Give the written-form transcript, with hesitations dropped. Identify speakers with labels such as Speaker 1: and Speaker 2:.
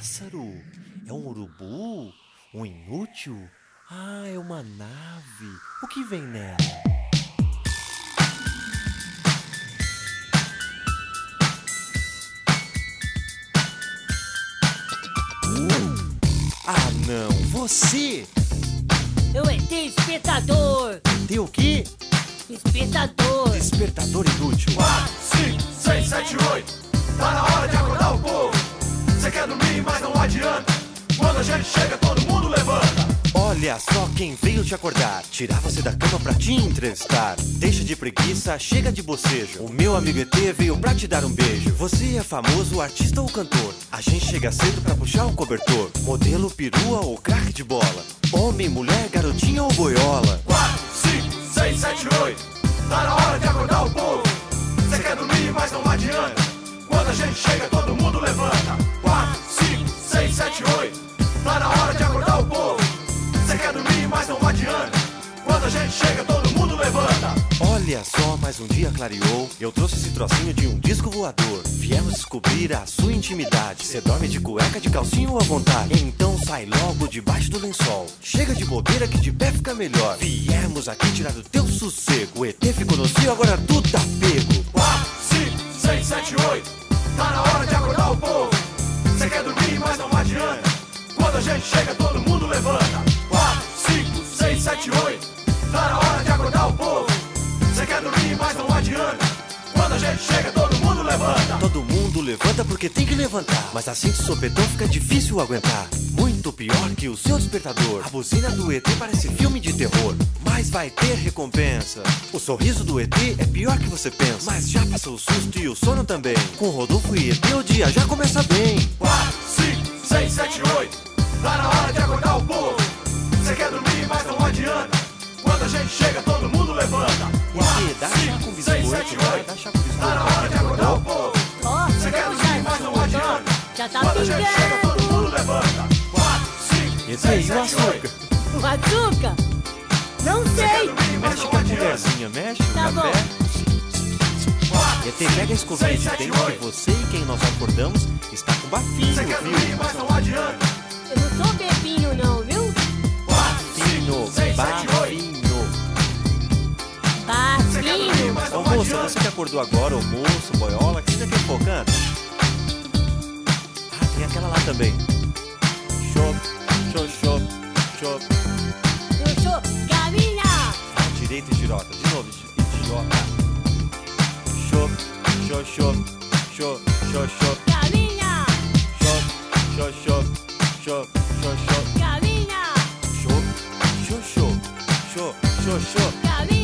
Speaker 1: pássaro? É um urubu? Um inútil? Ah, é uma nave. O que vem nela? Ah, não. Você!
Speaker 2: Eu ET Espetador!
Speaker 1: Tem o quê?
Speaker 2: Espetador!
Speaker 1: Despertador inútil.
Speaker 3: 4, 5, 6, 7, 8. Tá na hora de acordar o povo. Cê quer dormir, mas não adianta. Quando a gente chega, todo mundo levanta.
Speaker 1: Olha só quem veio te acordar, tirar você da cama pra te entrevistar. Deixa de preguiça, chega de bocejo. O meu amigo ET veio pra te dar um beijo. Você é famoso, artista ou cantor? A gente chega cedo pra puxar o cobertor. Modelo, perua ou craque de bola? Homem, mulher, garotinha ou boiola?
Speaker 3: 4, 5, 6, 7, 8. Tá na hora de acordar o povo. Cê quer dormir, mas não adianta. Quando a gente chega, todo mundo levanta. 4, 5, 6, 7, 8. Tá na hora de acordar o povo. Cê quer dormir, mas não adianta. Quando a gente chega, todo mundo levanta.
Speaker 1: Olha só, mais um dia clareou. Eu trouxe esse trocinho de um disco voador. Viemos descobrir a sua intimidade. Cê dorme de cueca, de calcinho à vontade. Então sai logo debaixo do lençol. Chega de bobeira que de pé fica melhor. Viemos aqui tirar do teu sossego. O ET ficou no cio, agora tu tá pego.
Speaker 3: 4, 5, 6, 7, 8. Tá na hora de acordar o povo. Cê quer dormir, mas não adianta. Quando a gente chega, todo mundo levanta. 4, 5, 6, 7, 8. Tá na hora de acordar o povo. Cê quer dormir, mas não adianta. Quando a gente chega, todo mundo levanta.
Speaker 1: Todo mundo levanta porque tem que levantar. Mas assim de sopetão fica difícil aguentar. Muito pior que o seu despertador. A buzina do ET parece filme de terror. Mas vai ter recompensa. O sorriso do ET é pior que você pensa. Mas já passou o susto e o sono também. Com Rodolfo e ET o dia já começa bem.
Speaker 3: 4, 5, 6, 7, 8. Tá na hora de acordar o povo. Cê quer dormir, mas não adianta. Quando a gente chega, todo mundo levanta.
Speaker 1: ET, dá chá com
Speaker 3: 6, 7,
Speaker 1: biscoito, vai,
Speaker 3: 8.
Speaker 1: dá chá com biscoito.
Speaker 3: Tá na hora de acordar o povo.
Speaker 2: Ó,
Speaker 3: Cê quer dormir, mas não adianta.
Speaker 2: já tá
Speaker 3: Quando a gente chega, todo
Speaker 2: pingando!
Speaker 3: mundo levanta. 4, 5,
Speaker 1: ET,
Speaker 3: 6,
Speaker 1: e o
Speaker 3: 7,
Speaker 1: açúcar?
Speaker 3: 8.
Speaker 2: O açúcar? Não
Speaker 3: Cê quer
Speaker 2: sei!
Speaker 3: dormir, mas
Speaker 1: Mexe
Speaker 3: não
Speaker 1: com a
Speaker 3: adianta.
Speaker 1: colherzinha, mexe o
Speaker 2: Tá
Speaker 1: café.
Speaker 3: 4,
Speaker 1: ET, pega a escovinha
Speaker 3: 6,
Speaker 1: de
Speaker 3: 7,
Speaker 1: dente que
Speaker 3: 8.
Speaker 1: você e quem nós acordamos está com bafinho,
Speaker 3: Cê quer
Speaker 1: viu?
Speaker 3: dormir, mas não adianta.
Speaker 2: Eu não sou bebinho não, viu?
Speaker 3: 4,
Speaker 1: Bafinho,
Speaker 3: 5, 6, 7, 8.
Speaker 1: bafinho.
Speaker 3: Cê quer dormir,
Speaker 2: Bafinho!
Speaker 3: mas
Speaker 1: Ô
Speaker 3: não
Speaker 1: moça,
Speaker 3: adianta.
Speaker 1: você que acordou agora, o moço, boiola, que você quer focando? Ah, tem aquela lá também. Show, show, show, show.
Speaker 2: Eu sou caminha!
Speaker 1: Ah, direita e girota. De novo, idiota. Show, show, show, show, show, show.
Speaker 2: Caminha!
Speaker 1: Show, show, show, show, show, show.
Speaker 2: Caminha!
Speaker 1: Show, show, show, show, show, show.
Speaker 2: Caminha!